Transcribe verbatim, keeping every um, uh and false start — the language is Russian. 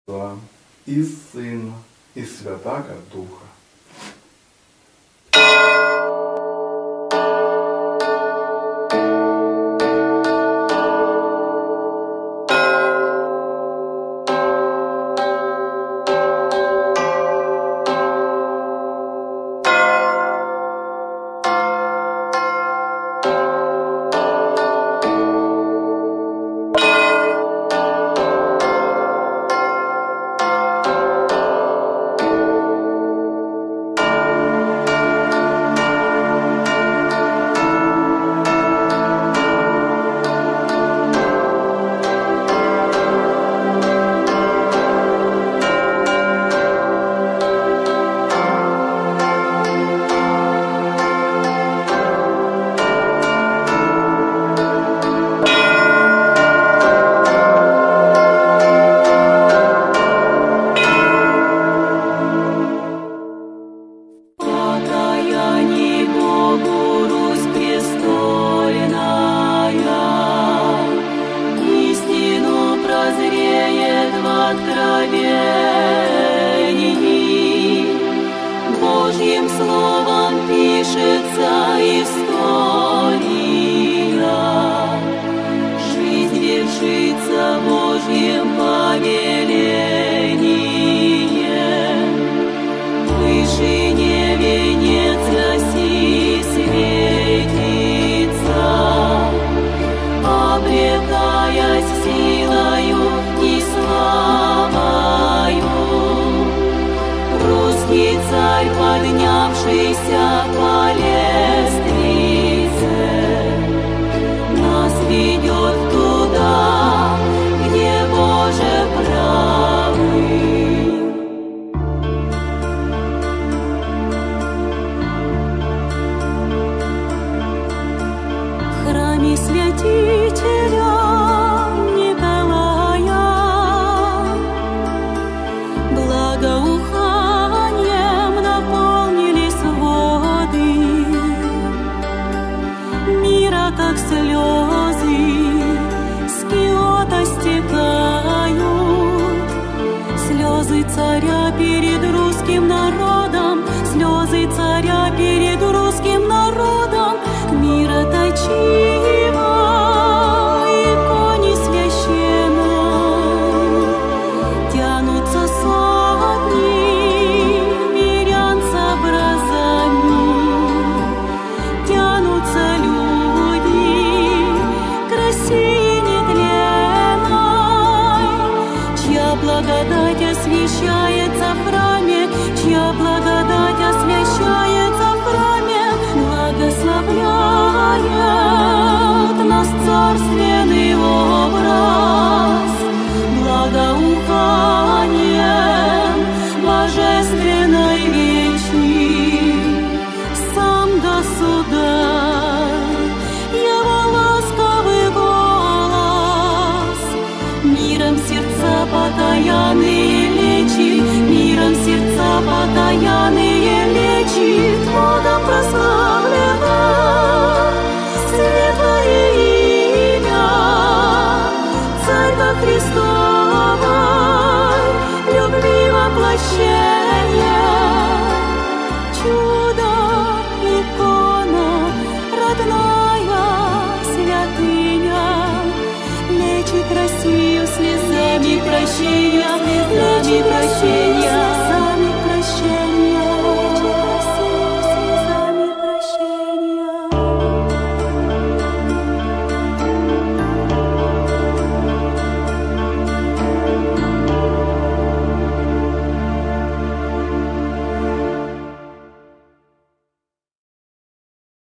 и Сына, и Святаго Духа. Божьим словом пишется история, жизнь вершится Божьим повелением. В вышине венец роси светится, облекаясь силою и славою. Русский царь, поднявшийся по лестнице, нас ведет туда, где Боже правый. В храме святителя Николая благоуханием наполнились воды мира, как слезы с Киота стекают. Слезы царя перед русским народом, слезы царя перед русским народом, мира точима, иконе священной тянутся сотни мирян с образами, тянутся люди к России нетленной, чья благодать освящается в храме, чья благодать освящается в храме, благословляет нас царственный образ, благоухает